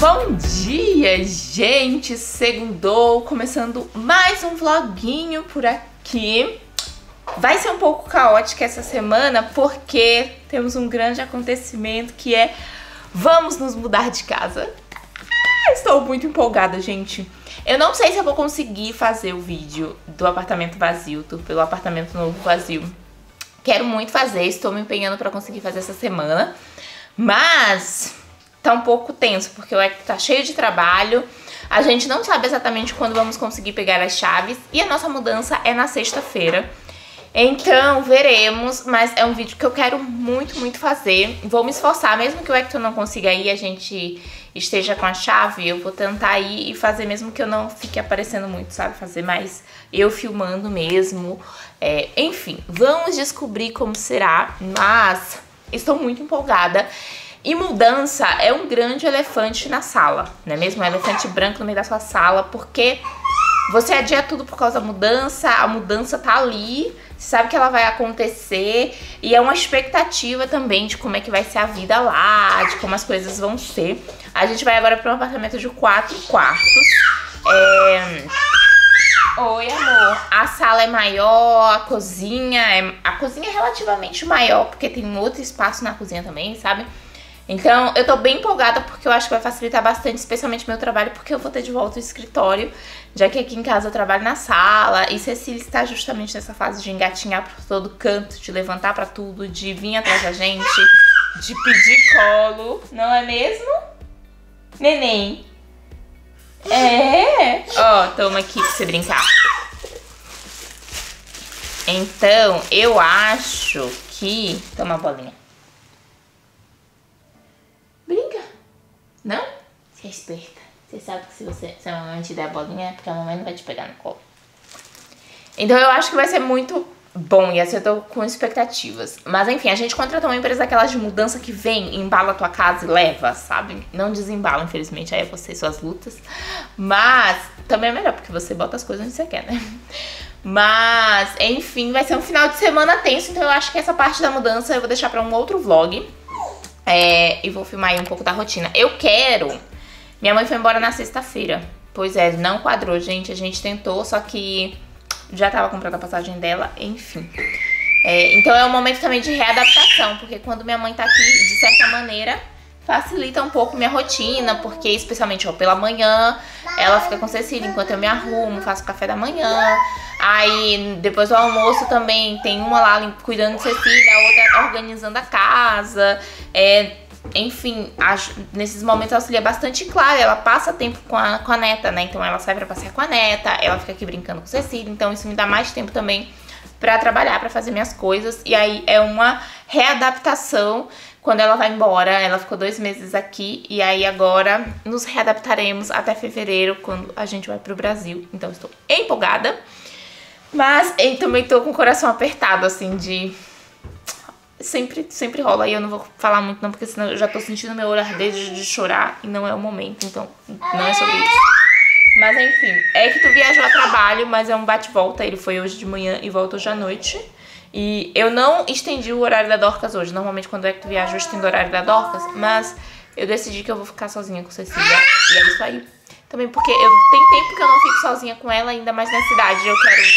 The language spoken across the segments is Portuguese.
Bom dia, gente! Segundou, começando mais um vloguinho por aqui. Vai ser um pouco caótica essa semana porque temos um grande acontecimento que é vamos nos mudar de casa. Estou muito empolgada, gente. Eu não sei se eu vou conseguir fazer o vídeo do apartamento vazio, pelo apartamento novo vazio. Quero muito fazer, estou me empenhando para conseguir fazer essa semana, mas tá um pouco tenso, porque o Hector tá cheio de trabalho, a gente não sabe exatamente quando vamos conseguir pegar as chaves e a nossa mudança é na sexta-feira. Então, veremos, mas é um vídeo que eu quero muito fazer. Vou me esforçar, mesmo que o Hector não consiga ir, a gente esteja com a chave, eu vou tentar ir e fazer mesmo que eu não fique aparecendo muito, sabe? Fazer mais eu filmando mesmo. Enfim, vamos descobrir como será, mas estou muito empolgada. E mudança é um grande elefante na sala, não é mesmo? Um elefante branco no meio da sua sala, porque você adia tudo por causa da mudança, a mudança tá ali, sabe que ela vai acontecer e é uma expectativa também de como é que vai ser a vida lá, de como as coisas vão ser. A gente vai agora para um apartamento de 4 quartos. Oi, amor. A sala é maior, a cozinha é relativamente maior, porque tem um outro espaço na cozinha também, sabe? Então, eu tô bem empolgada porque eu acho que vai facilitar bastante, especialmente meu trabalho, porque eu vou ter de volta o escritório, já que aqui em casa eu trabalho na sala e Cecília está justamente nessa fase de engatinhar por todo canto, de levantar pra tudo, de vir atrás da gente, de pedir colo, não é mesmo? Neném. Ó, toma aqui pra você brincar. Então, eu acho que... Toma a bolinha. Brinca. Não? Você é esperta. Você sabe que se a mamãe te der a bolinha é porque a mamãe não vai te pegar no colo. Então eu acho que vai ser muito bom e assim eu tô com expectativas. Mas enfim, a gente contratou uma empresa daquelas de mudança que vem, embala a tua casa e leva, sabe? Não desembala, infelizmente, aí é você e suas lutas. Mas também é melhor, porque você bota as coisas onde você quer, né? Mas, enfim, vai ser um final de semana tenso, então eu acho que essa parte da mudança eu vou deixar pra um outro vlog. E vou filmar aí um pouco da rotina. Minha mãe foi embora na sexta-feira. Pois é, não quadrou, gente. A gente tentou, só que já tava comprando a passagem dela, enfim. Então é um momento também de readaptação, porque quando minha mãe tá aqui, de certa maneira, facilita um pouco minha rotina, porque especialmente pela manhã, ela fica com Cecília enquanto eu me arrumo, faço café da manhã. Aí depois do almoço também tem uma lá cuidando de Cecília, a outra organizando a casa. Enfim, nesses momentos auxilia bastante. Claro, ela passa tempo com a neta, né? Então ela sai pra passear com a neta, ela fica aqui brincando com Cecília. Então isso me dá mais tempo também pra trabalhar, pra fazer minhas coisas. E aí é uma readaptação quando ela vai embora. Ela ficou 2 meses aqui e aí agora nos readaptaremos até fevereiro, quando a gente vai pro Brasil. Então estou empolgada, mas eu também tô com o coração apertado, assim, de... Sempre rola, e eu não vou falar muito não, porque senão eu já tô sentindo meu olho arder de chorar e não é o momento, então não é sobre isso. Mas enfim, Hector viajou a trabalho, mas é um bate-volta, ele foi hoje de manhã e volta hoje à noite. E eu não estendi o horário da Dorcas hoje, normalmente quando o Hector viaja eu estendo o horário da Dorcas, mas eu decidi que eu vou ficar sozinha com Cecília, e é isso aí. Também porque tem tempo que eu não fico sozinha com ela, ainda mais na cidade, eu quero...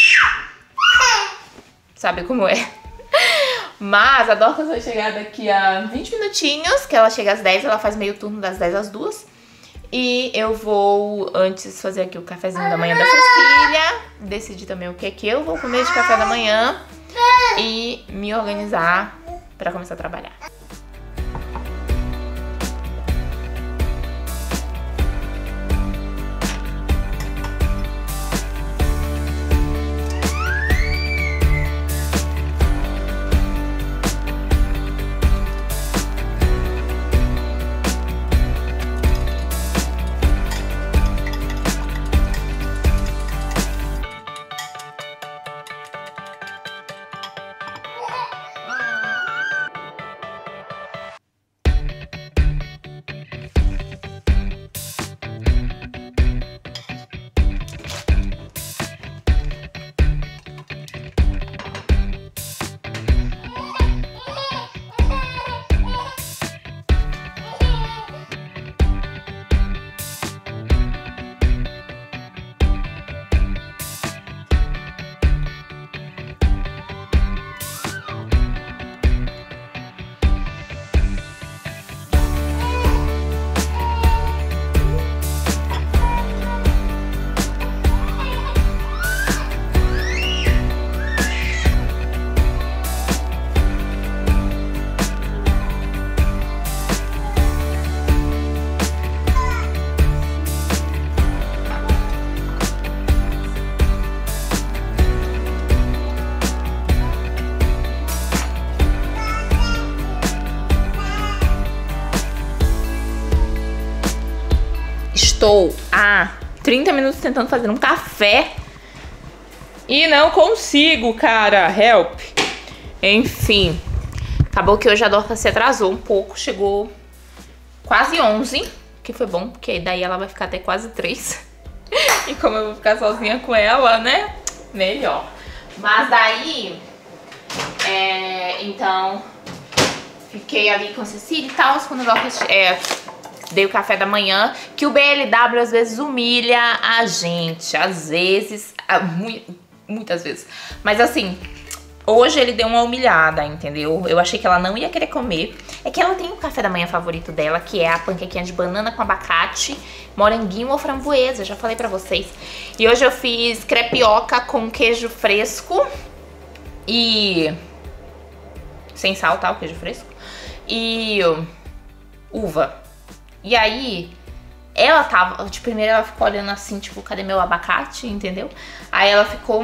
Sabe como é? Mas a Dorcas vai chegar daqui a 20 minutinhos, que ela chega às 10, ela faz meio turno das 10 às 2. E eu vou antes fazer aqui o cafezinho da manhã da Cecília, decidir também o que é que eu vou comer de café da manhã e me organizar pra começar a trabalhar. estou há 30 minutos tentando fazer um café e não consigo, cara. Help. Enfim. Acabou que hoje a Dorcas se atrasou um pouco. Chegou quase 11, que foi bom, porque daí ela vai ficar até quase 3. E como eu vou ficar sozinha com ela, né? Melhor. Mas daí... então... Fiquei ali com a Cecília e tal. Quando a Dorcas... dei o café da manhã. Que o BLW às vezes humilha a gente. Às vezes... muitas vezes. Mas assim... Hoje ele deu uma humilhada, entendeu? Eu achei que ela não ia querer comer. É que ela tem o café da manhã favorito dela, que é a panquequinha de banana com abacate, moranguinho ou framboesa, já falei pra vocês. E hoje eu fiz crepioca com queijo fresco e... sem sal, tá? O queijo fresco. E uva. E aí... ela tava... de primeiro ela ficou olhando assim, tipo, cadê meu abacate, entendeu? Aí ela ficou...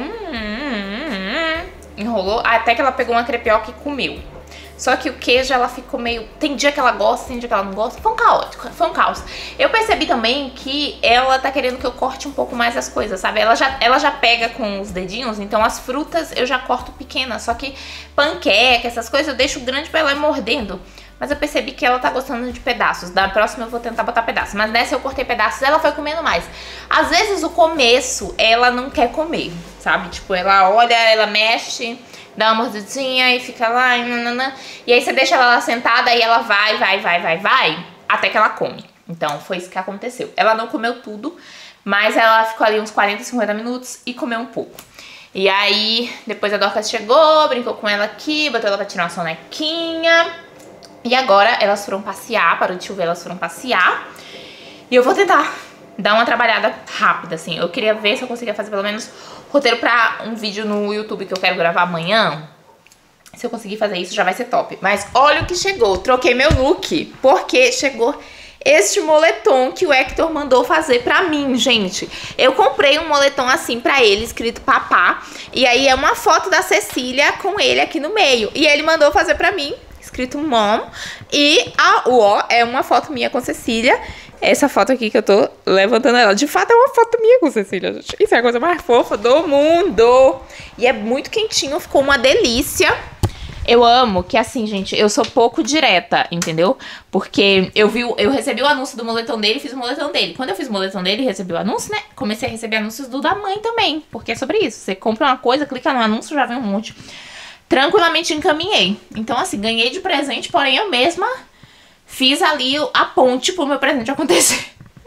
enrolou, até que ela pegou uma crepioca e comeu. Só que o queijo, ela ficou meio... tem dia que ela gosta, tem dia que ela não gosta. Foi um caótico, foi um caos. Eu percebi também que ela tá querendo que eu corte um pouco mais as coisas, sabe? Ela já pega com os dedinhos, então as frutas eu já corto pequenas. Só que panqueca, essas coisas, eu deixo grande pra ela ir mordendo. Mas eu percebi que ela tá gostando de pedaços. Da próxima eu vou tentar botar pedaços. Mas nessa eu cortei pedaços, ela foi comendo mais. Às vezes o começo, ela não quer comer, sabe? Tipo, ela olha, ela mexe, dá uma mordidinha e fica lá, e aí você deixa ela lá sentada e ela vai, até que ela come. Então foi isso que aconteceu. Ela não comeu tudo, mas ela ficou ali uns 40, 50 minutos e comeu um pouco. E aí, depois a Dorcas chegou, brincou com ela aqui, botou ela pra tirar uma sonequinha. E agora elas foram passear, parou de chover, elas foram passear. E eu vou tentar dar uma trabalhada rápida, assim. Eu queria ver se eu conseguia fazer pelo menos roteiro pra um vídeo no YouTube que eu quero gravar amanhã. Se eu conseguir fazer isso, já vai ser top. Mas olha o que chegou. Troquei meu look, porque chegou este moletom que o Hector mandou fazer pra mim, gente. Eu comprei um moletom assim pra ele, escrito papá. E aí é uma foto da Cecília com ele aqui no meio. E ele mandou fazer pra mim, escrito mom, e o ó é uma foto minha com Cecília. Essa foto aqui que eu tô levantando ela, de fato é uma foto minha com Cecília, gente. Isso é a coisa mais fofa do mundo. E é muito quentinho, ficou uma delícia. Eu amo que assim, gente, eu sou pouco direta, entendeu? Porque eu recebi o anúncio do moletom dele, fiz o moletom dele. Quando eu fiz o moletom dele e recebi o anúncio, né? Comecei a receber anúncios do da mãe também, porque é sobre isso. Você compra uma coisa, clica no anúncio, já vem um monte. Tranquilamente encaminhei. Então, assim, ganhei de presente, porém eu mesma fiz ali a ponte pro meu presente acontecer.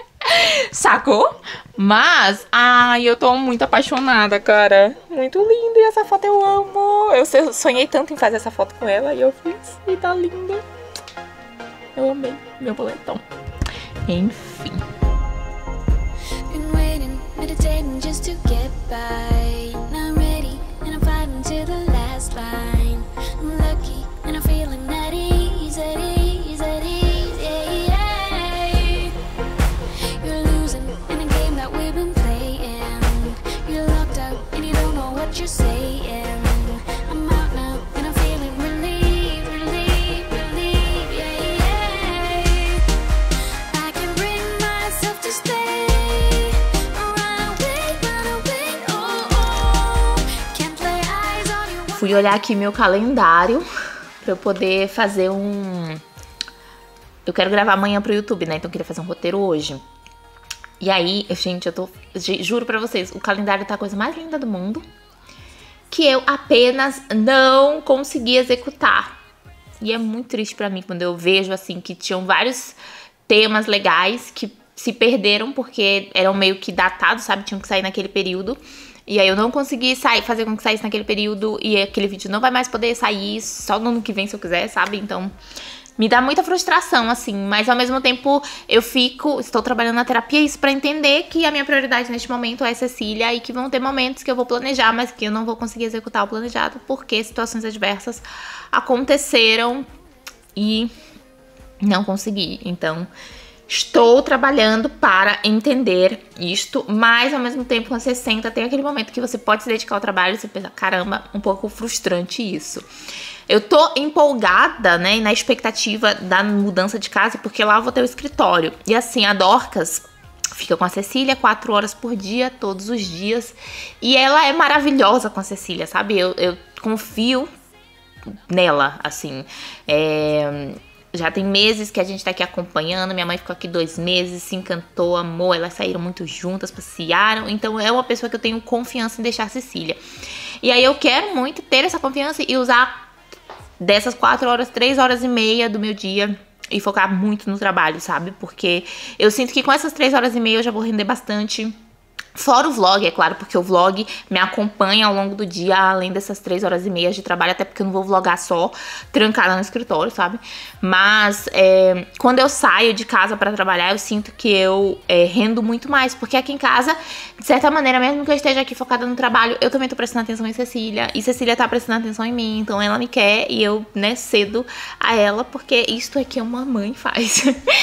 Sacou? Mas, ai, eu tô muito apaixonada, cara. Muito linda, e essa foto eu amo. Eu sonhei tanto em fazer essa foto com ela e eu fiz. E tá linda. Eu amei meu boletom. Enfim. Fui olhar aqui meu calendário pra eu poder fazer um... Eu quero gravar amanhã pro YouTube, né? Então eu queria fazer um roteiro hoje. E aí, gente, eu tô... Juro pra vocês, o calendário tá a coisa mais linda do mundo, que eu apenas não consegui executar. E é muito triste pra mim quando eu vejo, assim, que tinham vários temas legais que se perderam porque eram meio que datados, sabe? Tinham que sair naquele período. E aí eu não consegui fazer com que saísse naquele período e aquele vídeo não vai mais poder sair só no ano que vem se eu quiser, sabe? Então me dá muita frustração, assim, mas ao mesmo tempo estou trabalhando na terapia isso pra entender que a minha prioridade neste momento é Cecília e que vão ter momentos que eu vou planejar, mas que eu não vou conseguir executar o planejado porque situações adversas aconteceram e não consegui. Então estou trabalhando para entender isto, mas ao mesmo tempo quando você senta, tem aquele momento que você pode se dedicar ao trabalho e você pensa, caramba, um pouco frustrante isso. Eu tô empolgada, né, na expectativa da mudança de casa, porque lá eu vou ter o escritório. E assim, a Dorcas, fica com a Cecília 4 horas por dia, todos os dias. E ela é maravilhosa com a Cecília, sabe? Eu confio nela, assim. Já tem meses que a gente tá aqui acompanhando. Minha mãe ficou aqui 2 meses, se encantou, amou. Elas saíram muito juntas, passearam. Então é uma pessoa que eu tenho confiança em deixar a Cecília. E aí eu quero muito ter essa confiança e usar dessas 4 horas, 3 horas e meia do meu dia e focar muito no trabalho, sabe? Porque eu sinto que com essas 3 horas e meia eu já vou render bastante. Fora o vlog, é claro, porque o vlog me acompanha ao longo do dia, além dessas 3 horas e meia de trabalho, até porque eu não vou vlogar só trancada no escritório, sabe? Mas quando eu saio de casa pra trabalhar, eu sinto que eu rendo muito mais, porque aqui em casa, de certa maneira, mesmo que eu esteja aqui focada no trabalho, eu também tô prestando atenção em Cecília, e Cecília tá prestando atenção em mim, então ela me quer e eu, né, cedo a ela, porque isto é que uma mãe faz.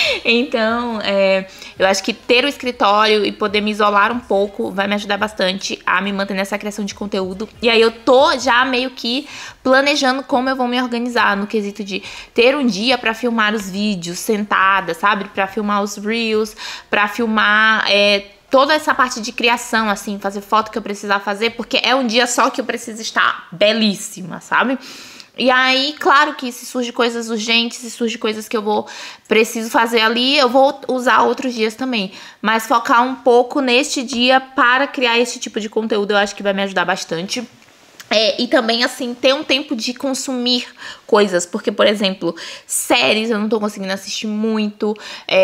Então, eu acho que ter o escritório e poder me isolar um pouco vai me ajudar bastante a me manter nessa criação de conteúdo. E aí eu tô já meio que planejando como eu vou me organizar no quesito de ter um dia pra filmar os vídeos sentada, sabe? Pra filmar os reels, pra filmar toda essa parte de criação, assim, fazer foto que eu precisar fazer, porque é um dia só que eu preciso estar belíssima, sabe? E aí, claro que se surge coisas urgentes, se surge coisas que eu preciso fazer ali, eu vou usar outros dias também. Mas focar um pouco neste dia para criar esse tipo de conteúdo, eu acho que vai me ajudar bastante. E também, assim, ter um tempo de consumir coisas, porque, por exemplo, séries eu não tô conseguindo assistir muito,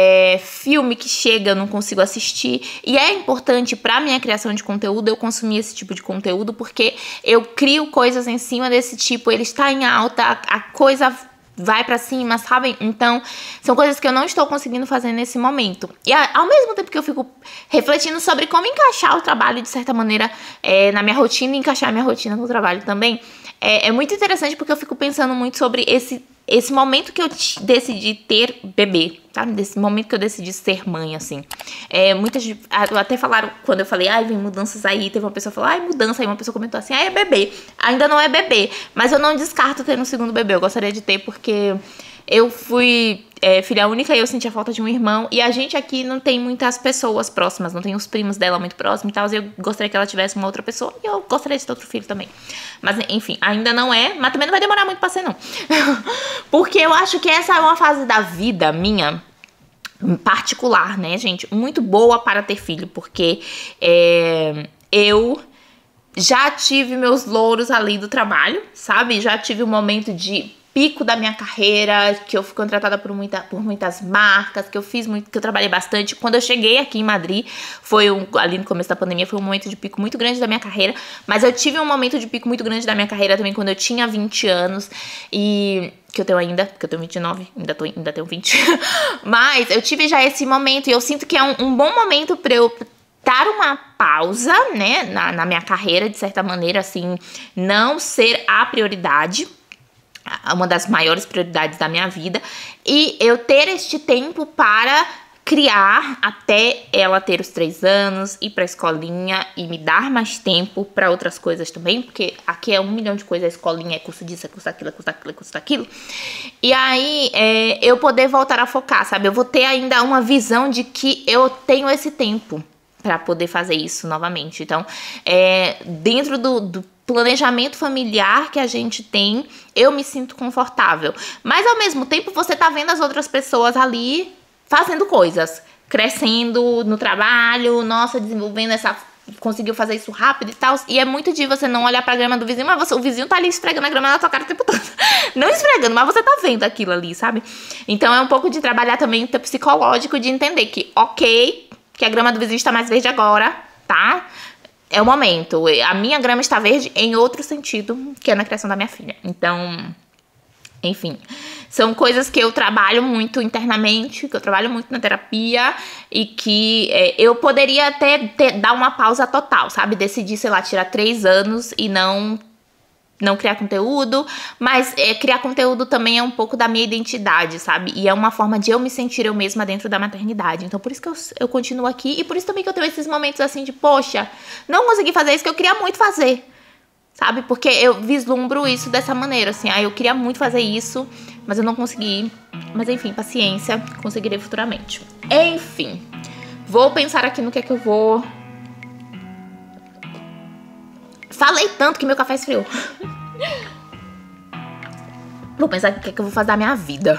filme que chega eu não consigo assistir, e é importante pra minha criação de conteúdo eu consumir esse tipo de conteúdo, porque eu crio coisas em cima desse tipo, ele está em alta, a coisa vai pra cima, sabe? Então, são coisas que eu não estou conseguindo fazer nesse momento. E ao mesmo tempo que eu fico refletindo sobre como encaixar o trabalho, de certa maneira, na minha rotina e encaixar a minha rotina no trabalho também, é muito interessante porque eu fico pensando muito sobre esse momento que eu decidi ter bebê, sabe? Desse momento que eu decidi ser mãe, assim. Muitas até falaram, quando eu falei, vem mudanças aí, teve uma pessoa que falou, mudança, aí uma pessoa comentou assim, é bebê. Ainda não é bebê, mas eu não descarto ter um segundo bebê, eu gostaria de ter porque eu fui filha única e eu sentia falta de um irmão, e a gente aqui não tem muitas pessoas próximas, não tem os primos dela muito próximos e tal, e eu gostaria que ela tivesse uma outra pessoa, e eu gostaria de ter outro filho também. Mas enfim, ainda não é, mas também não vai demorar muito pra ser não. Porque eu acho que essa é uma fase da vida minha, particular, né, gente, muito boa para ter filho, porque eu já tive meus louros ali do trabalho, sabe? Já tive um momento de pico da minha carreira, que eu fui contratada por muitas marcas, que eu trabalhei bastante. Quando eu cheguei aqui em Madrid, ali no começo da pandemia, foi um momento de pico muito grande da minha carreira, mas eu tive um momento de pico muito grande da minha carreira também quando eu tinha 20 anos, e que eu tenho ainda, porque eu tenho 29, ainda tenho 20, mas eu tive já esse momento, e eu sinto que é um bom momento pra eu dar uma pausa, né, na minha carreira, de certa maneira, assim, não ser a prioridade, uma das maiores prioridades da minha vida, e eu ter este tempo para criar até ela ter os 3 anos, ir pra escolinha e me dar mais tempo pra outras coisas também, porque aqui é 1 milhão de coisas, a escolinha é curso disso, é curso daquilo, é curso daquilo, é curso daquilo. E aí eu poder voltar a focar, sabe? Eu vou ter ainda uma visão de que eu tenho esse tempo pra poder fazer isso novamente. Então, dentro do planejamento familiar que a gente tem, eu me sinto confortável. Mas, ao mesmo tempo, você tá vendo as outras pessoas ali fazendo coisas, crescendo no trabalho, nossa, desenvolvendo conseguiu fazer isso rápido e tal. E é muito de você não olhar pra grama do vizinho, mas o vizinho tá ali esfregando a grama na tua cara o tempo todo. Não esfregando, mas você tá vendo aquilo ali, sabe? Então, é um pouco de trabalhar também o teu psicológico, de entender que, ok, que a grama do vizinho está mais verde agora, tá? É o momento. A minha grama está verde em outro sentido, que é na criação da minha filha. Então, enfim, são coisas que eu trabalho muito internamente, que eu trabalho muito na terapia, e que eu poderia até dar uma pausa total, sabe? Decidir, sei lá, tirar 3 anos e não criar conteúdo, mas criar conteúdo também é um pouco da minha identidade, sabe? E é uma forma de eu me sentir eu mesma dentro da maternidade. Então, por isso que eu continuo aqui, e por isso também que eu tenho esses momentos assim de, poxa, não consegui fazer isso que eu queria muito fazer, sabe? Porque eu vislumbro isso dessa maneira, assim, eu queria muito fazer isso, mas eu não consegui. Mas enfim, paciência, conseguirei futuramente. Enfim, Vou pensar aqui no que é que eu vou... Falei tanto que meu café esfriou. Vou pensar aqui o que é que eu vou fazer da minha vida.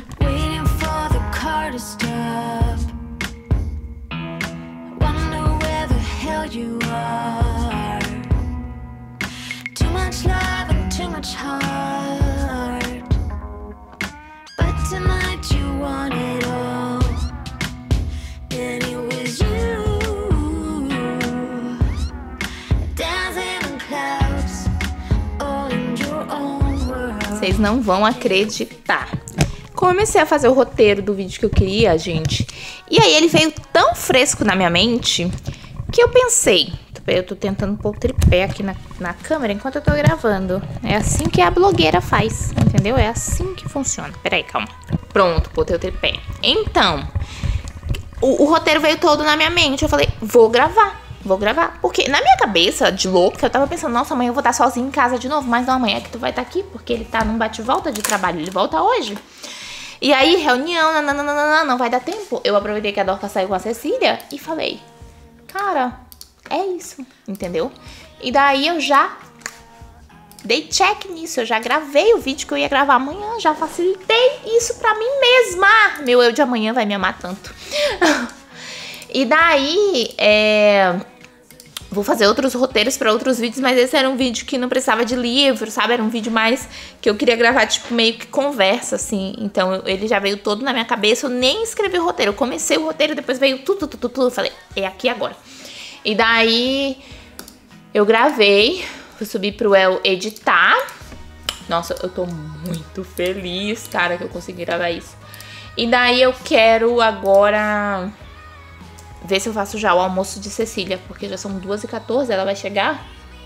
Vocês não vão acreditar. Comecei a fazer o roteiro do vídeo que eu queria, gente. E aí ele veio tão fresco na minha mente que eu pensei... Eu tô tentando pôr o tripé aqui na câmera enquanto eu tô gravando. É assim que a blogueira faz, entendeu? É assim que funciona. Peraí, calma. Pronto, botei o tripé. Então, o roteiro veio todo na minha mente. Eu falei, vou gravar. Porque na minha cabeça, de louca, eu tava pensando, nossa, amanhã eu vou estar sozinha em casa de novo. Mas não, amanhã é que tu vai estar aqui, porque ele tá num bate-volta de trabalho. Ele volta hoje. E aí, reunião, não vai dar tempo. Eu aproveitei que a Dorca saiu com a Cecília e falei, cara... É isso, entendeu? E daí eu já dei check nisso, eu já gravei o vídeo que eu ia gravar amanhã, já facilitei isso pra mim mesma. Meu eu de amanhã vai me amar tanto. E daí, vou fazer outros roteiros pra outros vídeos, mas esse era um vídeo que não precisava de livro, sabe? Era um vídeo mais que eu queria gravar, tipo, meio que conversa, assim. Então, ele já veio todo na minha cabeça, eu nem escrevi o roteiro. Eu comecei o roteiro, depois veio tudo. Eu falei, é aqui agora. E daí, eu gravei, fui subir pro El editar. Nossa, eu tô muito feliz, cara, que eu consegui gravar isso. E daí eu quero agora ver se eu faço já o almoço de Cecília, porque já são 2h14, ela vai chegar.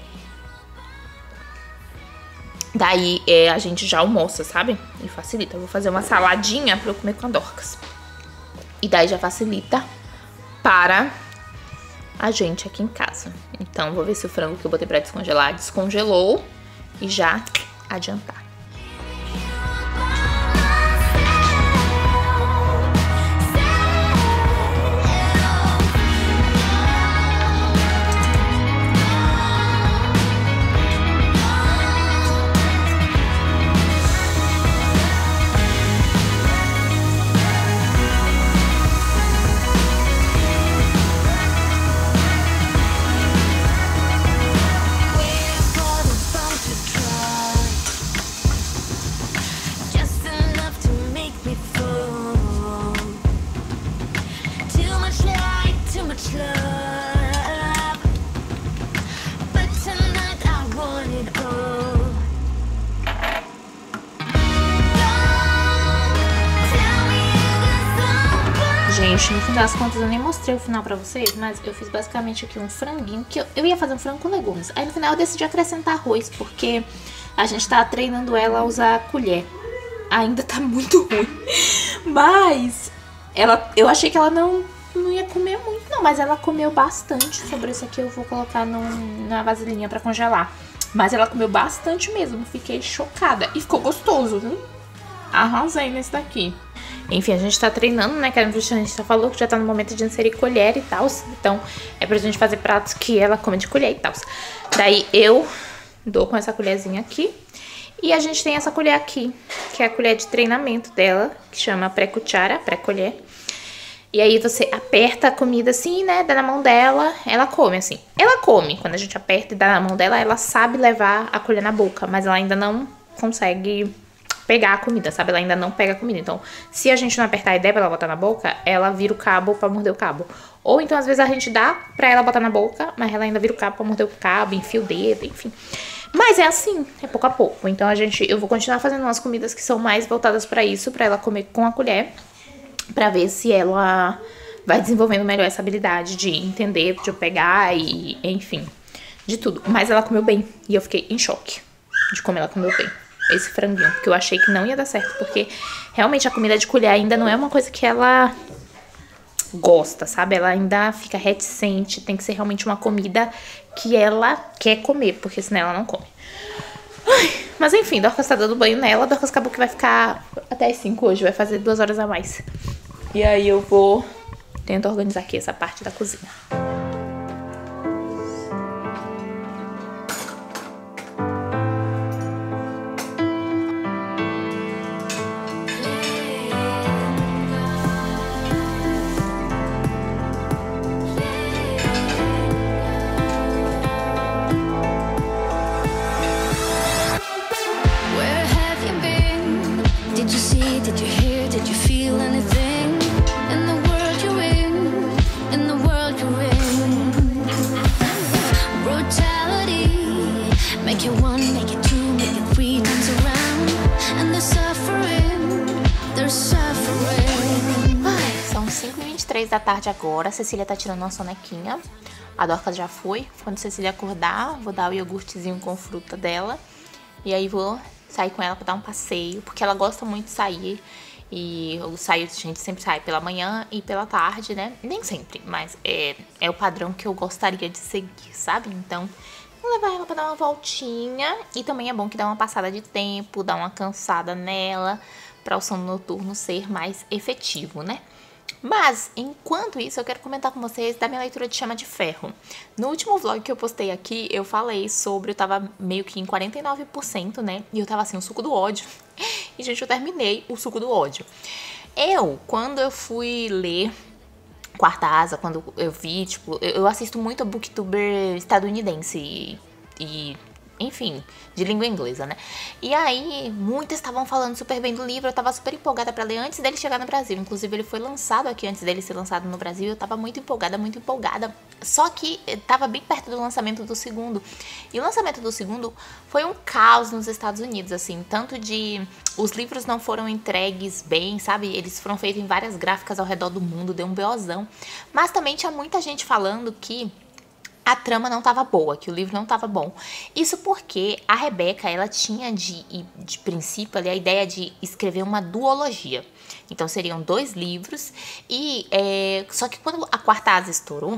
Daí a gente já almoça, sabe? E facilita. Eu vou fazer uma saladinha pra eu comer com a Dorcas. E daí já facilita para... a gente aqui em casa. Então, vou ver se o frango que eu botei pra descongelar descongelou e já adiantar. Gente, no fim das contas eu nem mostrei o final pra vocês, mas eu fiz basicamente aqui um franguinho, que eu ia fazer um frango com legumes. Aí no final eu decidi acrescentar arroz, porque a gente tá treinando ela a usar a colher. Ainda tá muito ruim, mas eu achei que ela não ia comer muito não, mas ela comeu bastante. Sobre isso aqui eu vou colocar na vasilhinha pra congelar. Mas ela comeu bastante mesmo, fiquei chocada. E ficou gostoso, viu? Arrasei nesse daqui. Enfim, a gente tá treinando, né, que a nutricionista falou que já tá no momento de inserir colher e tal. Então, é pra gente fazer pratos que ela come de colher e tal. Daí eu dou com essa colherzinha aqui. E a gente tem essa colher aqui, que é a colher de treinamento dela, que chama pré-cuchara, pré-colher. E aí você aperta a comida assim, né, dá na mão dela, ela come assim. Ela come, quando a gente aperta e dá na mão dela, ela sabe levar a colher na boca, mas ela ainda não consegue pegar a comida, sabe? Ela ainda não pega a comida. Então, se a gente não apertar e der pra ela botar na boca, ela vira o cabo pra morder o cabo. Ou então, às vezes, a gente dá pra ela botar na boca, mas ela ainda vira o cabo pra morder o cabo, enfia o dedo, enfim. Mas é assim, é pouco a pouco. Então, eu vou continuar fazendo umas comidas que são mais voltadas pra isso, pra ela comer com a colher, pra ver se ela vai desenvolvendo melhor essa habilidade de entender, de eu pegar e, enfim, de tudo. Mas ela comeu bem e eu fiquei em choque de como ela comeu bem esse franguinho, porque eu achei que não ia dar certo, porque realmente a comida de colher ainda não é uma coisa que ela gosta, sabe? Ela ainda fica reticente, tem que ser realmente uma comida que ela quer comer, porque senão ela não come. Ai, mas enfim, Dorcas tá dando banho nela, Dorcas acabou que vai ficar até as 5 hoje, vai fazer 2 horas a mais. E aí eu vou tento organizar aqui essa parte da cozinha. São 5h23 da tarde agora. A Cecília tá tirando uma sonequinha. A Dorcas já foi. Quando a Cecília acordar, vou dar o iogurtezinho com fruta dela. E aí vou sair com ela pra dar um passeio, porque ela gosta muito de sair. E eu saio, a gente sempre sai pela manhã e pela tarde, né? Nem sempre, mas é o padrão que eu gostaria de seguir, sabe? Então, vou levar ela pra dar uma voltinha. E também é bom que dá uma passada de tempo, dá uma cansada nela, pra o sono noturno ser mais efetivo, né? Mas, enquanto isso, eu quero comentar com vocês da minha leitura de Chama de Ferro. No último vlog que eu postei aqui, eu falei sobre, eu tava meio que em 49%, né? E eu tava assim, o suco do ódio. E, gente, eu terminei o suco do ódio. Quando eu fui ler Quarta Asa, quando eu vi, tipo, eu assisto muito a booktuber estadunidense e enfim, de língua inglesa, né? E aí, muitas estavam falando super bem do livro, eu tava super empolgada pra ler antes dele chegar no Brasil. Inclusive, ele foi lançado aqui antes dele ser lançado no Brasil, eu tava muito empolgada, muito empolgada. Só que tava bem perto do lançamento do segundo. E o lançamento do segundo foi um caos nos Estados Unidos, assim, tanto de... Os livros não foram entregues bem, sabe? Eles foram feitos em várias gráficas ao redor do mundo, deu um BOzão. Mas também tinha muita gente falando que a trama não tava boa, que o livro não tava bom. Isso porque a Rebeca, ela tinha de princípio ali a ideia de escrever uma duologia. Então seriam 2 livros e só que quando a Quarta Asa estourou,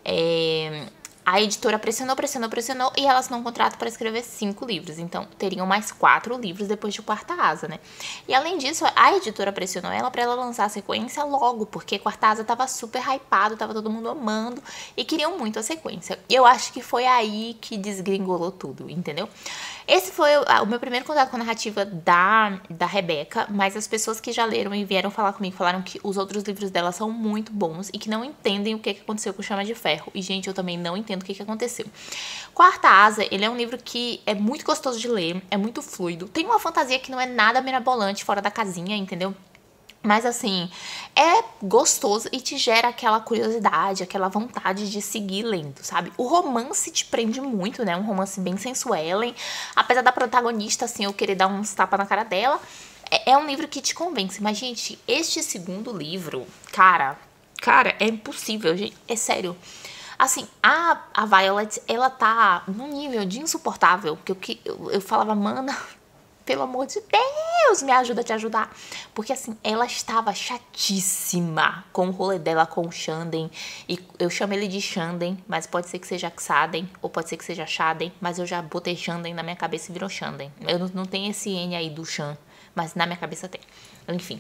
a editora pressionou e ela assinou um contrato para escrever 5 livros. Então, teriam mais 4 livros depois de Quarta Asa, né? E além disso, a editora pressionou ela para ela lançar a sequência logo, porque Quarta Asa tava super hypado, tava todo mundo amando e queriam muito a sequência. E eu acho que foi aí que desgringolou tudo, entendeu? Esse foi o meu primeiro contato com a narrativa da Rebeca, mas as pessoas que já leram e vieram falar comigo falaram que os outros livros dela são muito bons e que não entendem o que aconteceu com Chama de Ferro. E, gente, eu também não entendo o que aconteceu. Quarta Asa, ele é um livro que é muito gostoso de ler, é muito fluido. Tem uma fantasia que não é nada mirabolante, fora da casinha, entendeu? Mas, assim, é gostoso e te gera aquela curiosidade, aquela vontade de seguir lendo, sabe? O romance te prende muito, né? Um romance bem sensuelen. Apesar da protagonista, assim, eu querer dar uns tapas na cara dela, é um livro que te convence. Mas, gente, este segundo livro, cara, é impossível, gente. É sério. Assim, a Violet, ela tá num nível de insuportável, que eu falava, mana... Pelo amor de Deus, me ajuda a te ajudar. Porque, assim, ela estava chatíssima com o rolê dela com o Xanden. E eu chamo ele de Xanden, mas pode ser que seja Xaden, ou pode ser que seja Xaden. Mas eu já botei Xanden na minha cabeça e virou Xanden. Eu não tenho esse N aí do Xan, mas na minha cabeça tem. Enfim.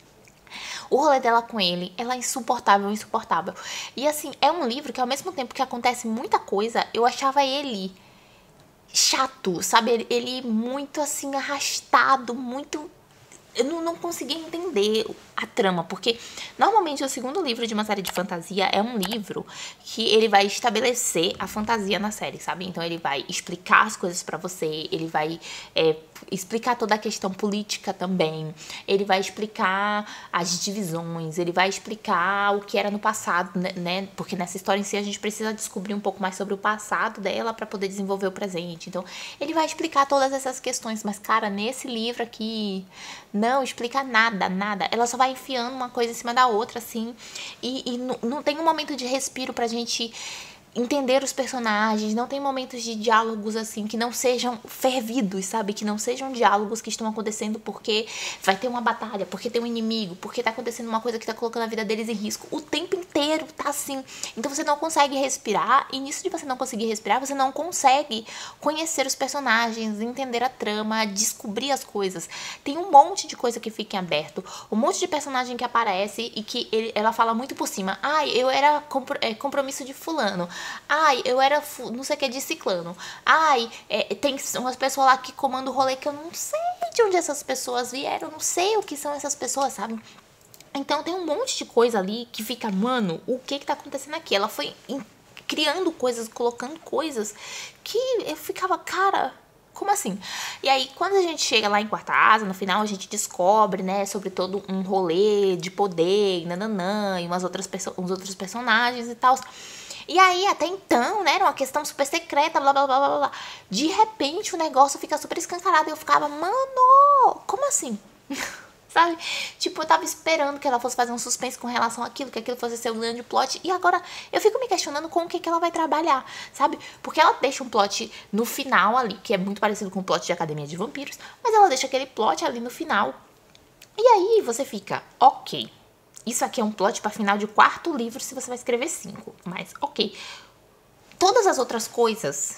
O rolê dela com ele, ela é insuportável. E, assim, é um livro que, ao mesmo tempo que acontece muita coisa, eu achava ele... chato, sabe? Ele muito, assim, arrastado, muito... Eu não conseguia entender a trama, porque normalmente o segundo livro de uma série de fantasia é um livro que ele vai estabelecer a fantasia na série, sabe? Então ele vai explicar as coisas pra você, ele vai explicar toda a questão política também, ele vai explicar as divisões, ele vai explicar o que era no passado, né? Porque nessa história em si a gente precisa descobrir um pouco mais sobre o passado dela pra poder desenvolver o presente. Então ele vai explicar todas essas questões, mas, cara, nesse livro aqui... não explica nada. Ela só vai enfiando uma coisa em cima da outra, assim. E não tem um momento de respiro pra gente entender os personagens, não tem momentos de diálogos assim que não sejam fervidos, sabe? Que não sejam diálogos que estão acontecendo porque vai ter uma batalha, porque tem um inimigo, porque tá acontecendo uma coisa que tá colocando a vida deles em risco. O tempo inteiro tá assim. Então você não consegue respirar, e nisso de você não conseguir respirar, você não consegue conhecer os personagens, entender a trama, descobrir as coisas. Tem um monte de coisa que fica em aberto, um monte de personagem que aparece e que ela fala muito por cima. Ai, eu era compromisso de fulano. Ai, eu era não sei o que de ciclano. Ai, tem umas pessoas lá que comandam o rolê que eu não sei de onde essas pessoas vieram. Eu não sei o que são essas pessoas, sabe? Então tem um monte de coisa ali que fica, mano, o que tá acontecendo aqui? Ela foi criando coisas, colocando coisas que eu ficava, cara, como assim? E aí, quando a gente chega lá em Quarta Asa, no final a gente descobre, né, sobre todo um rolê de poder, nananã, e uns outros personagens e tal. E aí, até então, né, era uma questão super secreta, blá, blá, blá, blá, blá. De repente, o negócio fica super escancarado e eu ficava, mano, como assim? Sabe? Tipo, eu tava esperando que ela fosse fazer um suspense com relação àquilo, que aquilo fosse ser um grande plot. E agora eu fico me questionando com o que ela vai trabalhar, sabe? Porque ela deixa um plot no final ali, que é muito parecido com o plot de Academia de Vampiros, mas ela deixa aquele plot ali no final. E aí você fica, ok, isso aqui é um plot pra final de 4º livro se você vai escrever 5. Mas, ok. Todas as outras coisas,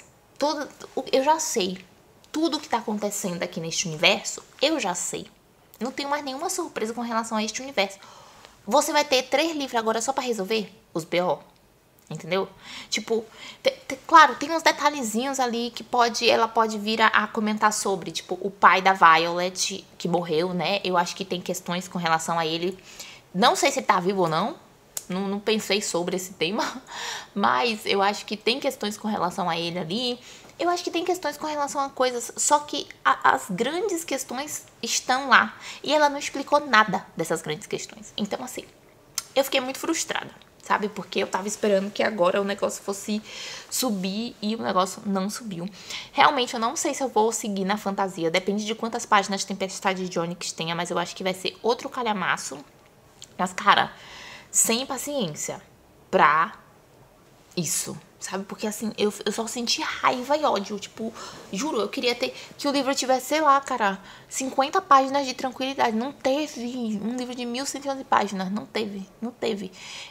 eu já sei. Tudo que tá acontecendo aqui neste universo, eu já sei. Não tenho mais nenhuma surpresa com relação a este universo. Você vai ter 3 livros agora só pra resolver os BO. Entendeu? Tipo, claro, tem uns detalhezinhos ali que ela pode vir a comentar sobre. Tipo, o pai da Violet, que morreu, né? Eu acho que tem questões com relação a ele. Não sei se ele tá vivo ou não. Não pensei sobre esse tema. Mas eu acho que tem questões com relação a ele ali. Eu acho que tem questões com relação a coisas, só que as grandes questões estão lá. E ela não explicou nada dessas grandes questões. Então, assim, eu fiquei muito frustrada, sabe? Porque eu tava esperando que agora o negócio fosse subir e o negócio não subiu. Realmente, eu não sei se eu vou seguir na fantasia. Depende de quantas páginas de Tempestade de Onyx tenha, mas eu acho que vai ser outro calhamaço. Mas, cara, sem paciência pra isso, sabe? Porque assim, eu só senti raiva e ódio. Tipo, juro, eu queria que o livro tivesse, sei lá, cara, 50 páginas de tranquilidade. Não teve um livro de 1111 páginas. Não teve.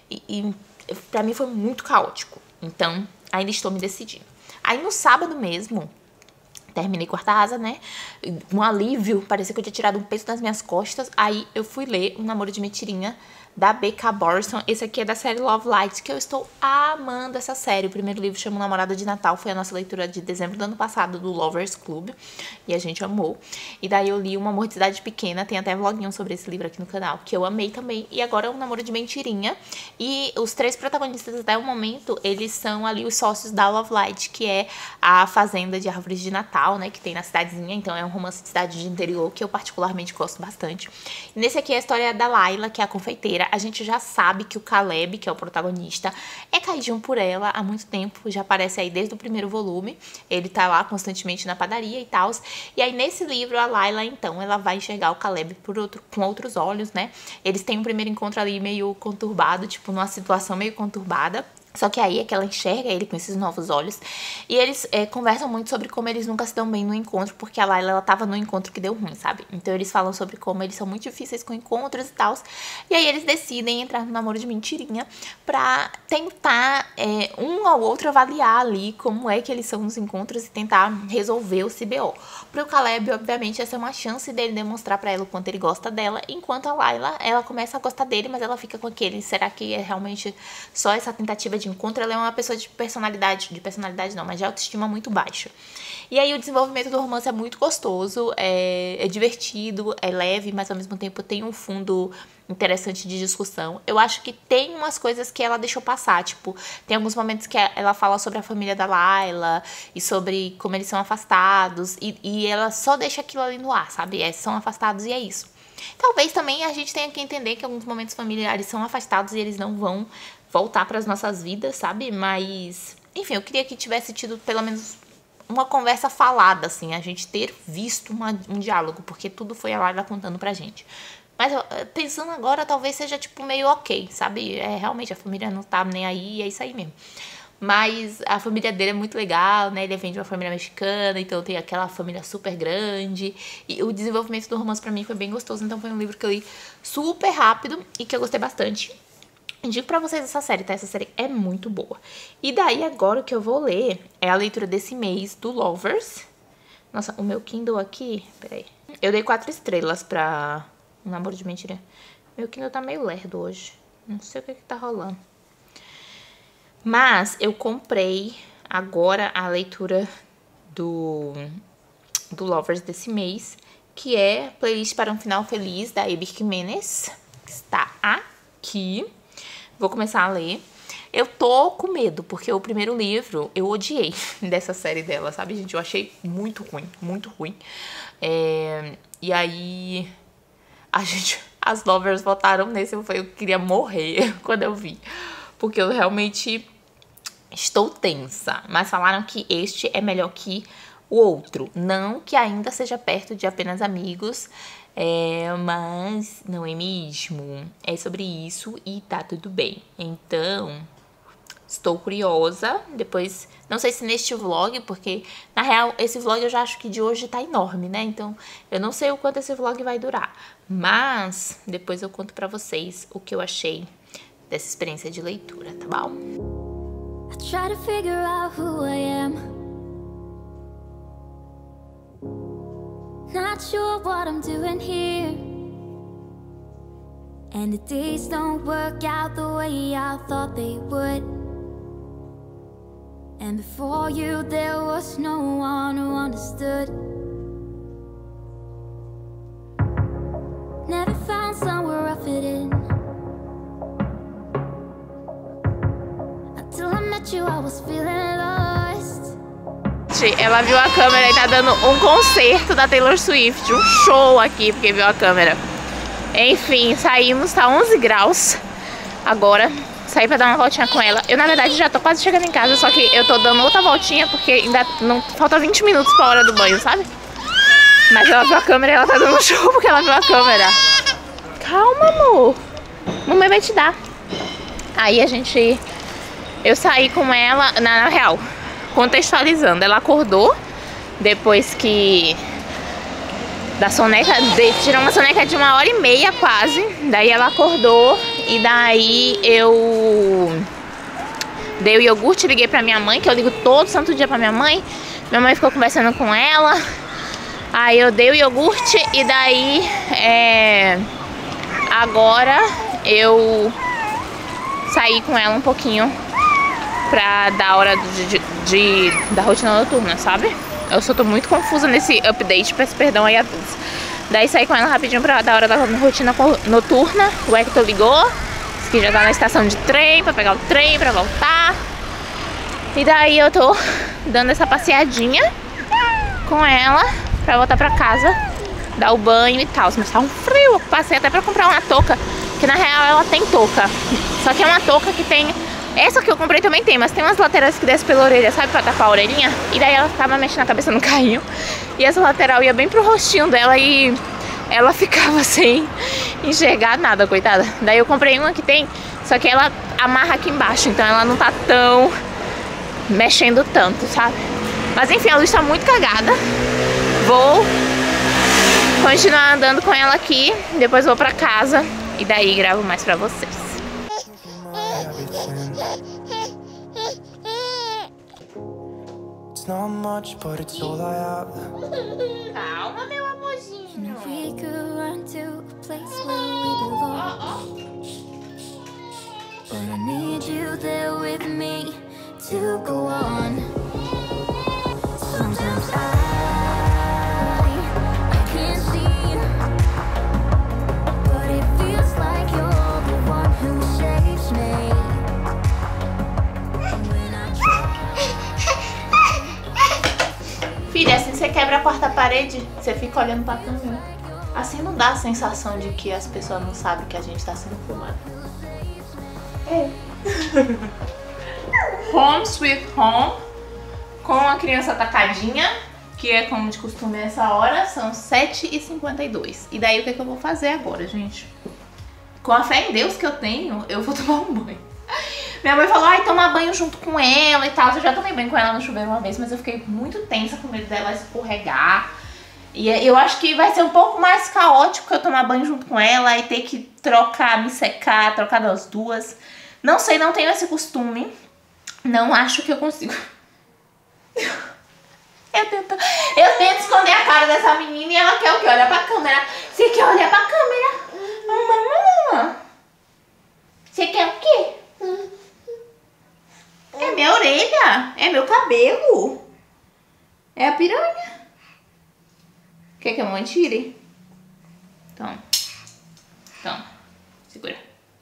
E pra mim foi muito caótico. Então, ainda estou me decidindo. Aí no sábado mesmo, terminei Quarta Asa, né? Um alívio, parecia que eu tinha tirado um peso das minhas costas. Aí eu fui ler Um Namoro de Mentirinha, da B.K. Borson. Esse aqui é da série Love Light, que eu estou amando essa série. O primeiro livro chama Namorada de Natal, foi a nossa leitura de dezembro do ano passado, do Lovers Club, e a gente amou. E daí eu li Um Amor de Cidade Pequena, tem até vloguinho sobre esse livro aqui no canal, que eu amei também. E agora é Um Namoro de Mentirinha. E os 3 protagonistas até o momento, eles são ali os sócios da Love Light, que é a fazenda de árvores de Natal, né, que tem na cidadezinha. Então é um romance de cidade de interior que eu particularmente gosto bastante. E nesse aqui é a história da Layla, que é a confeiteira. A gente já sabe que o Caleb, que é o protagonista, é caidinho por ela há muito tempo, já aparece aí desde o primeiro volume. Ele tá lá constantemente na padaria e tal. E aí nesse livro a Layla, então, ela vai enxergar o Caleb com outros olhos, né? Eles têm um primeiro encontro ali meio conturbado, tipo numa situação meio conturbada. Só que aí é que ela enxerga ele com esses novos olhos. E eles conversam muito sobre como eles nunca se dão bem no encontro, porque a Layla, ela tava no encontro que deu ruim, sabe? Então eles falam sobre como eles são muito difíceis com encontros e tal. E aí eles decidem entrar no namoro de mentirinha pra tentar um ao outro avaliar ali como é que eles são nos encontros e tentar resolver o CBO. Pro Caleb, obviamente, essa é uma chance dele demonstrar pra ela o quanto ele gosta dela, enquanto a Layla, ela começa a gostar dele, mas ela fica com aquele, será que é realmente só essa tentativa de encontro? Ela é uma pessoa de personalidade não, mas de autoestima muito baixa. E aí o desenvolvimento do romance é muito gostoso, é divertido, é leve, mas ao mesmo tempo tem um fundo interessante de discussão. Eu acho que tem umas coisas que ela deixou passar, tipo, tem alguns momentos que ela fala sobre a família da Layla e sobre como eles são afastados, e ela só deixa aquilo ali no ar, sabe? São afastados e é isso. Talvez também a gente tenha que entender que alguns momentos familiares são afastados e eles não vão voltar para as nossas vidas, sabe? Mas, enfim, eu queria que tivesse tido pelo menos uma conversa falada, assim, a gente ter visto um diálogo, porque tudo foi a Layla contando pra gente. Mas pensando agora, talvez seja tipo meio ok, sabe? Realmente a família não tá nem aí e é isso aí mesmo. Mas a família dele é muito legal, né? Ele vem de uma família mexicana, então tem aquela família super grande. E o desenvolvimento do romance pra mim foi bem gostoso. Então foi um livro que eu li super rápido e que eu gostei bastante. Indico pra vocês essa série, tá? Essa série é muito boa. E daí agora o que eu vou ler é a leitura desse mês do Lovers. Nossa, o meu Kindle aqui... Peraí. Eu dei 4 estrelas pra Um Namoro de Mentira. Meu Kindle tá meio lerdo hoje. Não sei o que tá rolando. Mas eu comprei agora a leitura do Lovers desse mês, que é Playlist para um Final Feliz, da Abby Jimenez. Está aqui. Vou começar a ler. Eu tô com medo, porque o primeiro livro eu odiei dessa série dela, sabe, gente? Eu achei muito ruim, muito ruim. E aí, as Lovers votaram nesse, eu queria morrer quando eu vi. Porque eu realmente estou tensa. Mas falaram que este é melhor que o outro. Não que ainda seja perto de Apenas Amigos, mas não é mesmo? É sobre isso e tá tudo bem. Então, estou curiosa. Depois, não sei se neste vlog, porque na real esse vlog eu já acho que de hoje tá enorme, né? Então, eu não sei o quanto esse vlog vai durar. Mas, depois eu conto pra vocês o que eu achei dessa experiência de leitura, tá bom? I try to figure out who I am. Not sure what I'm doing here. And the days don't work out the way I thought they would. And before you there was no one who understood. Never found somewhere I fit in. Until I met you I was feeling lost. Ela viu a câmera e tá dando um concerto da Taylor Swift, um show aqui, porque viu a câmera. Enfim, saímos, tá 11 graus agora. Saí pra dar uma voltinha com ela. Eu, na verdade, já tô quase chegando em casa, só que eu tô dando outra voltinha porque ainda não falta 20 minutos pra hora do banho, sabe? Mas ela viu a câmera e ela tá dando um show porque ela viu a câmera. Calma, amor. Mamãe vai te dar. Aí eu saí com ela, na real, contextualizando, ela acordou depois que da soneca, tirou uma soneca de 1h30 quase. Daí ela acordou e daí eu dei o iogurte, liguei pra minha mãe, que eu ligo todo santo dia pra minha mãe. Minha mãe ficou conversando com ela. Aí eu dei o iogurte e daí agora eu saí com ela um pouquinho pra dar hora da rotina noturna, sabe? Eu só tô muito confusa nesse update, peço perdão aí a todos. Daí saí com ela rapidinho pra dar hora da rotina noturna. O Hector ligou, disse que já tá na estação de trem, pra pegar o trem, pra voltar. E daí eu tô dando essa passeadinha com ela pra voltar pra casa, dar o banho e tal. Mas tá um frio, eu passei até pra comprar uma touca, que na real ela tem touca. Só que é uma touca que tem... Essa que eu comprei também tem, mas tem umas laterais que descem pela orelha, sabe? Pra tapar a orelhinha. E daí ela ficava mexendo a cabeça no carrinho. E essa lateral ia bem pro rostinho dela e ela ficava sem enxergar nada, coitada. Daí eu comprei uma que tem, só que ela amarra aqui embaixo, então ela não tá tão mexendo tanto, sabe? Mas enfim, a luz tá muito cagada. Vou continuar andando com ela aqui, depois vou pra casa e daí gravo mais pra vocês. It's not much, but it's all I have. Calma, meu amorzinho. We could run to a place where we belong. But I need you there with me to go on. Sometimes I can't see, but it feels like you're the one who saves me. Filha, assim você quebra a quarta parede, você fica olhando pra câmera. Assim não dá a sensação de que as pessoas não sabem que a gente tá sendo filmado. Home Sweet Home, com a criança atacadinha, que é como de costume nessa hora, são 7h52. E daí o que eu vou fazer agora, gente? Com a fé em Deus que eu tenho, eu vou tomar um banho. Minha mãe falou, ai, tomar banho junto com ela e tal. Eu já tomei banho com ela no chuveiro uma vez, mas eu fiquei muito tensa com medo dela escorregar. E eu acho que vai ser um pouco mais caótico eu tomar banho junto com ela e ter que trocar, me secar, trocar das duas. Não sei, não tenho esse costume. Não acho que eu consigo. Eu tento esconder a cara dessa menina e ela quer o quê? Olhar pra câmera. Você quer olhar pra câmera? Você quer o quê? É minha orelha. É meu cabelo. É a piranha. Quer que a mãe tire? Toma. Toma. Segura.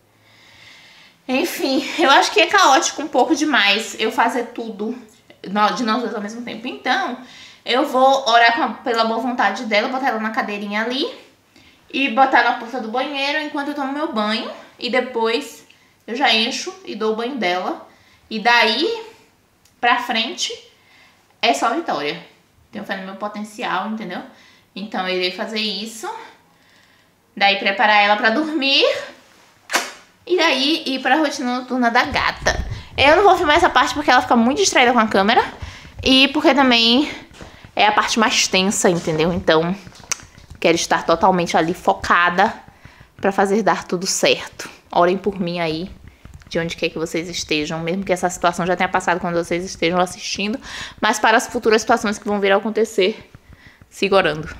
Enfim, eu acho que é caótico um pouco demais eu fazer tudo de nós dois ao mesmo tempo. Então, eu vou orar pela boa vontade dela, botar ela na cadeirinha ali e botar na porta do banheiro enquanto eu tomo meu banho. E depois eu já encho e dou o banho dela. E daí pra frente é só vitória. Tenho fé no meu potencial, entendeu? Então eu irei fazer isso. Daí preparar ela pra dormir. E daí ir pra rotina noturna da gata. Eu não vou filmar essa parte porque ela fica muito distraída com a câmera. E porque também é a parte mais tensa, entendeu? Então, quero estar totalmente ali focada pra fazer dar tudo certo. Orem por mim aí, de onde quer que vocês estejam. Mesmo que essa situação já tenha passado quando vocês estejam assistindo. Mas para as futuras situações que vão vir a acontecer, siga orando.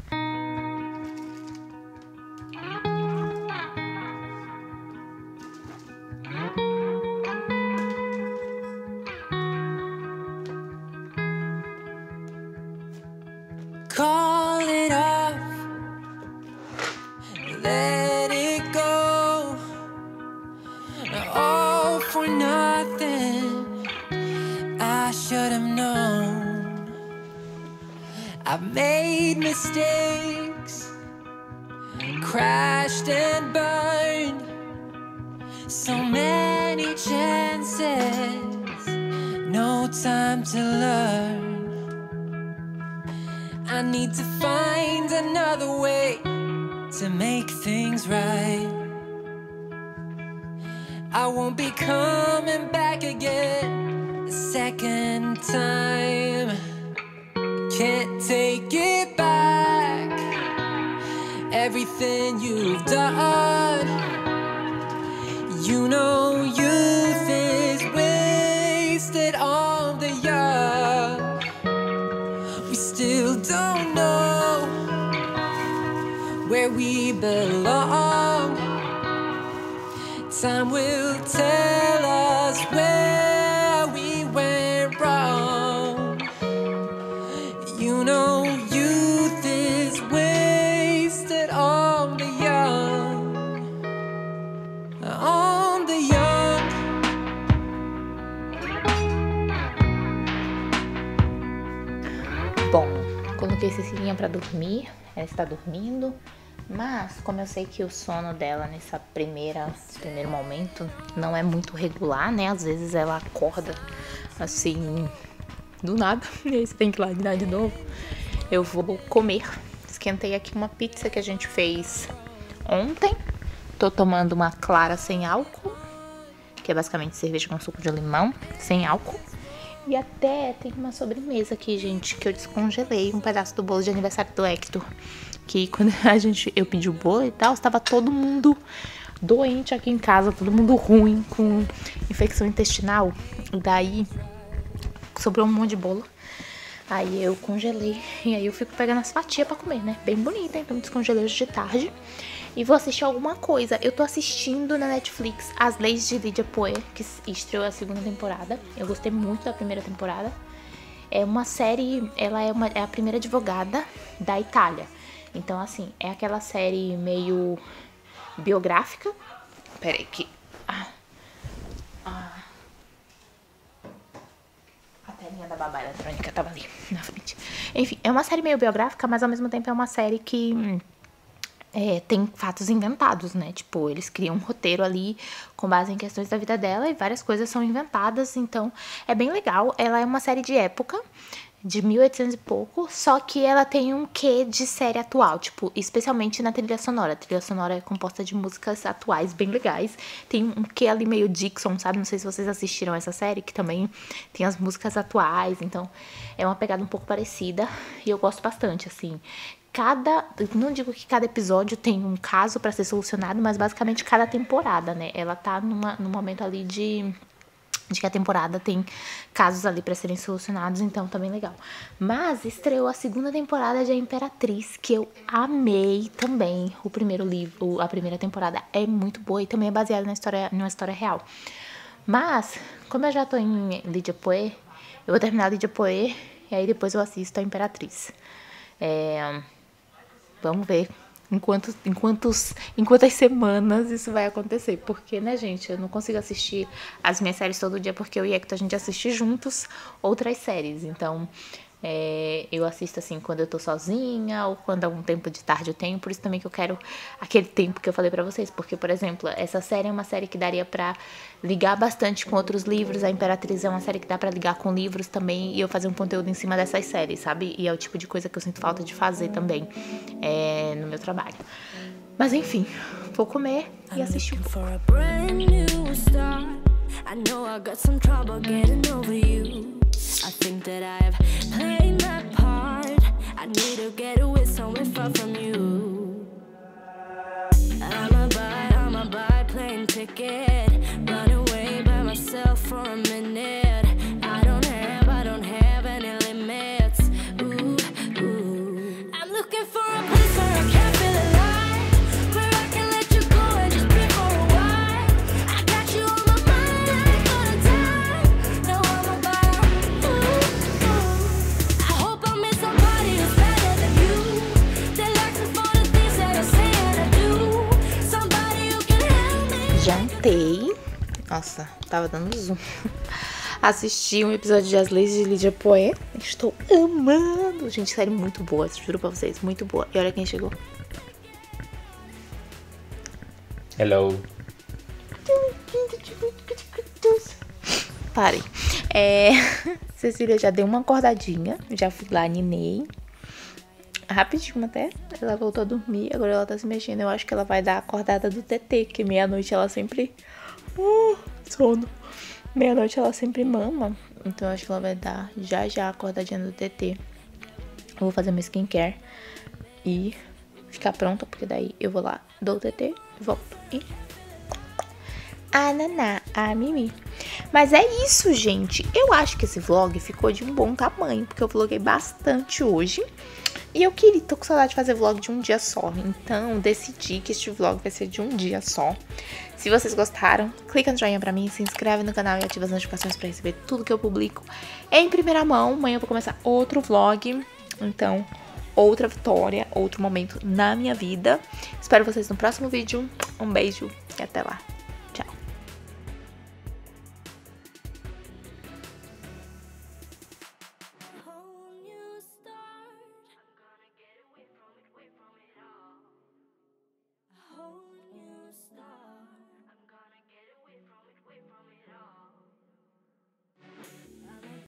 Call it off, let it go, all for nothing. I should have known. I've made mistakes, crashed and burned, so many chances, no time to learn. I need to find another way to make things right. I won't be coming back again a second time. Can't take it back, everything you've done. You know youth is wasted on the young. We still don't know where we belong. Time will tell us where we went wrong. You know youth is wasted on the young. On the young. Bom, coloquei Cecilinha pra dormir, ela está dormindo, mas como eu sei que o sono dela nesse primeiro momento não é muito regular, né? Às vezes ela acorda assim, do nada, e aí você tem que ir lá de dar de novo. Eu vou comer. Esquentei aqui uma pizza que a gente fez ontem. Tô tomando uma clara sem álcool, que é basicamente cerveja com suco de limão, sem álcool. E até tem uma sobremesa aqui, gente, que eu descongelei um pedaço do bolo de aniversário do Hector. Que quando eu pedi o bolo e tal, estava todo mundo doente aqui em casa, todo mundo ruim, com infecção intestinal. E daí sobrou um monte de bolo. Aí eu congelei e aí eu fico pegando as fatias pra comer, né? Bem bonita, então descongelei hoje de tarde. E vou assistir alguma coisa. Eu tô assistindo na Netflix As Leis de Lydia Poe, que estreou a segunda temporada. Eu gostei muito da primeira temporada. É uma série, ela é a primeira advogada da Itália. Então, assim, é aquela série meio biográfica. Peraí que... A telinha da babá eletrônica tava ali na frente. Enfim, é uma série meio biográfica, mas ao mesmo tempo é uma série que... tem fatos inventados, né? Tipo, eles criam um roteiro ali com base em questões da vida dela e várias coisas são inventadas, então é bem legal. Ela é uma série de época, de 1800 e pouco, só que ela tem um quê de série atual, tipo, especialmente na trilha sonora. A trilha sonora é composta de músicas atuais bem legais. Tem um quê ali meio Dixon, sabe? Não sei se vocês assistiram essa série, que também tem as músicas atuais, então é uma pegada um pouco parecida e eu gosto bastante, assim. Não digo que cada episódio tem um caso pra ser solucionado, mas basicamente cada temporada, né? Ela tá num momento ali de que a temporada tem casos ali pra serem solucionados, então tá bem legal. Mas estreou a segunda temporada de A Imperatriz, que eu amei também. O primeiro livro, a primeira temporada é muito boa e também é baseada numa história real. Mas, como eu já tô em Lydia Poe, eu vou terminar Lydia Poe e aí depois eu assisto A Imperatriz. Vamos ver em quantas semanas isso vai acontecer. Porque, né, gente, eu não consigo assistir as minhas séries todo dia, porque eu e Hector, a gente assiste juntos outras séries. Então, eu assisto, assim, quando eu tô sozinha ou quando algum tempo de tarde eu tenho. Por isso também que eu quero aquele tempo que eu falei pra vocês. Porque, por exemplo, essa série é uma série que daria pra ligar bastante com outros livros. A Imperatriz é uma série que dá pra ligar com livros também e eu fazer um conteúdo em cima dessas séries, sabe? E é o tipo de coisa que eu sinto falta de fazer também no meu trabalho. Mas enfim, vou comer e assistir um pouco. I think that I've played my part. I need to get away somewhere far from you. I'm a buy plane ticket. Run away by myself for a minute. I don't have any limits. Ooh. I'm looking for a place where I can feel alive, where I can let you go and just be for a while. I got you on my mind all the time. Now I'm about I hope I meet somebody who's better than you, that likes me for the things that I say and I do. Somebody who can help me. Jantei. Nossa, tava dando zoom. Assisti um episódio de As Leis de Lydia Poe. Estou amando. Gente, série muito boa, juro pra vocês, muito boa. E olha quem chegou. Hello. Parem. Cecília já deu uma acordadinha. Já fui lá, ninei. Rapidinho até. Ela voltou a dormir. Agora ela tá se mexendo. Eu acho que ela vai dar a acordada do TT. Que meia-noite ela sempre... sono. Meia-noite ela sempre mama. Então eu acho que ela vai dar já a acordadinha do TT. Eu vou fazer meu skincare e ficar pronta, porque daí eu vou lá, dou o TT, volto e... a naná, a mimi. Mas é isso, gente. Eu acho que esse vlog ficou de um bom tamanho, porque eu vloguei bastante hoje. E eu tô com saudade de fazer vlog de um dia só. Então, decidi que este vlog vai ser de um dia só. Se vocês gostaram, clica no joinha pra mim, se inscreve no canal e ativa as notificações pra receber tudo que eu publico em primeira mão. Amanhã eu vou começar outro vlog. Então, outra vitória, outro momento na minha vida. Espero vocês no próximo vídeo. Um beijo e até lá.